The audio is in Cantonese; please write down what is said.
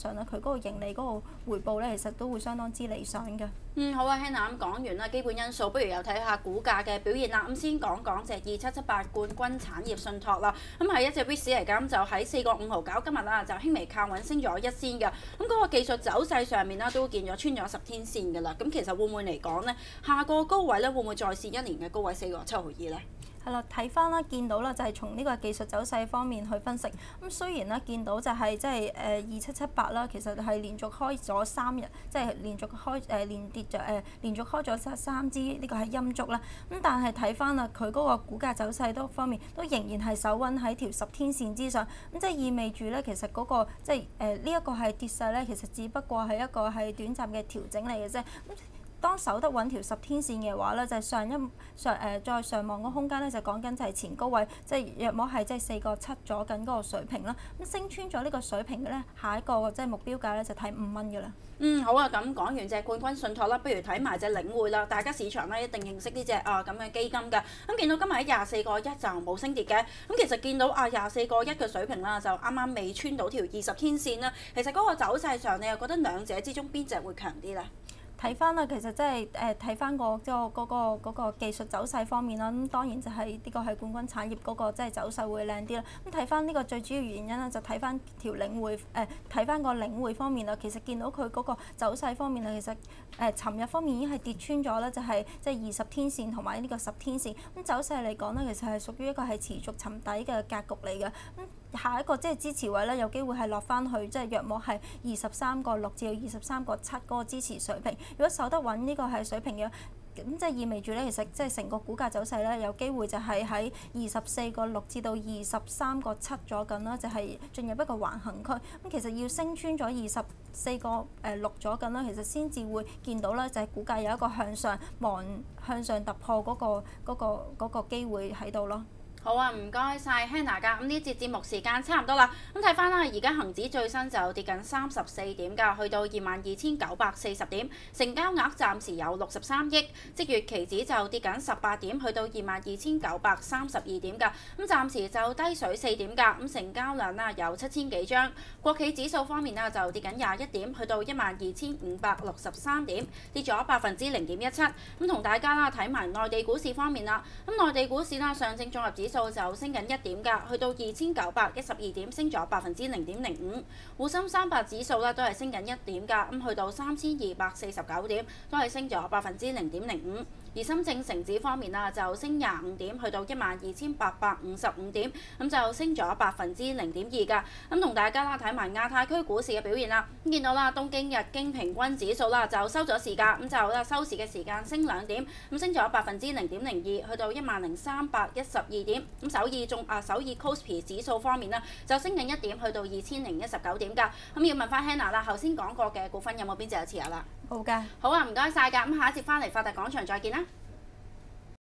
上咧，佢嗰個盈利嗰個回報咧，其實都會相當之理想嘅。 好啊 ，Hannah 咁講完啦，基本因素，不如又睇下股價嘅表現啦。咁先講隻2778冠軍產業信託啦。咁係一隻 REITs 嚟㗎，咁就喺4個5毫9，今日啦就輕微靠穩，升咗1仙嘅。咁嗰個技術走勢上面啦，都見咗穿咗10天線㗎啦。咁其實會唔會嚟講呢？下個高位咧，會唔會再試1年嘅高位4個7毫2呢？ 係啦，睇翻啦，見到啦，就係從呢個技術走勢方面去分析。咁雖然咧見到就係即係2778啦，其實係連續開咗3日，即係連續開連續開咗3支呢個係陰燭啦。咁但係睇翻啦，佢嗰個股價走勢多方面都仍然係守穩喺條10天線之上。咁即係意味住咧，其實嗰個即係呢一個係跌勢咧，其實只不過係一個係短暫嘅調整嚟嘅啫。當守得穩條10天線嘅話咧，就係再上望個空間咧，就講緊就係前高位，即係約莫係即係4個7咗緊嗰個水平啦。咁升穿咗呢個水平嘅咧，下一個即係目標價咧就睇5蚊嘅啦。 好啊，咁講完隻冠軍信託啦，不如睇埋隻領匯啦。大家市場咧一定認識呢隻咁嘅基金㗎。咁見到今日喺24個1就冇升跌嘅。咁其實見到24個1嘅水平啦，就啱啱未穿到條20天線啦。其實嗰個走勢上，你又覺得兩者之中邊隻會強啲咧？ 睇翻啦，其實即係睇翻個技術走勢方面啦，咁當然就係呢個係冠軍產業嗰個即係走勢會靚啲啦。咁睇翻呢個最主要原因咧，就睇翻條領匯睇翻個領匯方面啦。其實見到佢嗰個走勢方面啊，其實尋日方面已經係跌穿咗咧，就係即係20天線同埋呢個10天線。咁走勢嚟講咧，其實係屬於一個係持續沉底嘅格局嚟嘅。咁下一個即係支持位咧，有機會係落翻去即係約莫係23個6至到23個7嗰個支持水平。如果守得穩呢個係水平嘅，咁即係意味住咧，其實即係成個股價走勢咧，有機會就係喺24個6至到23個7咗緊啦，就係進入一個橫行區。咁其實要升穿咗24個6咗緊啦，其實先至會見到咧，就係股價有一個向上突破嗰個機會喺度咯。 好啊，唔該晒 Hannah 㗎。咁呢節節目時間差唔多啦。咁睇翻啦，而家恒指最新就跌緊34點㗎，去到22,940點，成交額暫時有63億。即月期指就跌緊18點，去到22,932點㗎。咁暫時就低水4點㗎。咁成交量啦有7000幾張。國企指數方面啦就跌緊21點，去到12,563點，跌咗0.17%。咁同大家啦睇埋內地股市方面啦。咁內地股市啦，上證綜合指數就升緊1點㗎，去到2912點，升咗0.05%。滬深300指數咧都係升緊1點㗎，咁去到3249點，都係升咗0.05%。而深證成指方面啦，就升25點，去到12,855點，咁就升咗0.02%㗎。咁同大家啦睇埋亞太區股市嘅表現啦，咁見到啦東京日經平均指數啦就收咗市價，咁就啦收市嘅時間升2點，咁升咗0.02%，去到10,312點。咁首爾 Kospi 指數方面啦，就升緊1點，去到2,019點㗎。咁要問翻 Hannah 啦，頭先講過嘅股份有冇邊隻有持有啦？ 冇㗎。 好啊，唔該晒㗎。咁下一節翻嚟發達廣場再見啦。